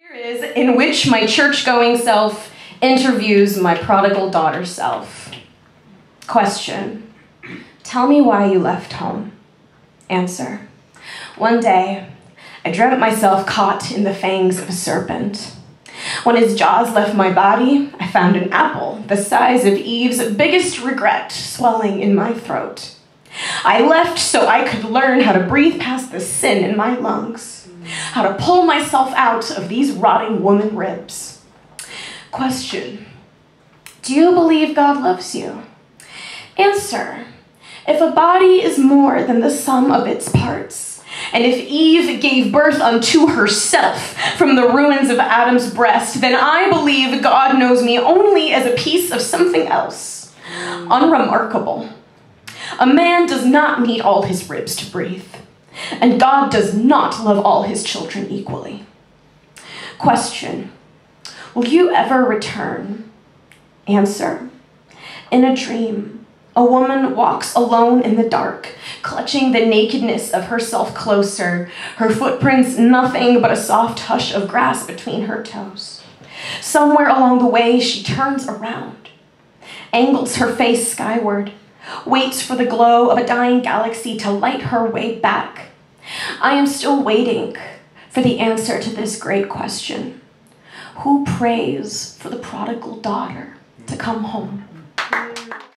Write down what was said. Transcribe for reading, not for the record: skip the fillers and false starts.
Here is in which my church-going self interviews my prodigal daughter self. Question: tell me why you left home. Answer: one day, I dreamt myself caught in the fangs of a serpent. When his jaws left my body, I found an apple the size of Eve's biggest regret swelling in my throat. I left so I could learn how to breathe past the sin in my lungs, how to pull myself out of these rotting woman ribs. Question: do you believe God loves you? Answer: if a body is more than the sum of its parts, and if Eve gave birth unto herself from the ruins of Adam's breast, then I believe God knows me only as a piece of something else, unremarkable. A man does not need all his ribs to breathe, and God does not love all his children equally. Question: will you ever return? Answer: in a dream, a woman walks alone in the dark, clutching the nakedness of herself closer, her footprints nothing but a soft hush of grass between her toes. Somewhere along the way, she turns around, angles her face skyward, waits for the glow of a dying galaxy to light her way back. I am still waiting for the answer to this great question. Who prays for the prodigal daughter to come home?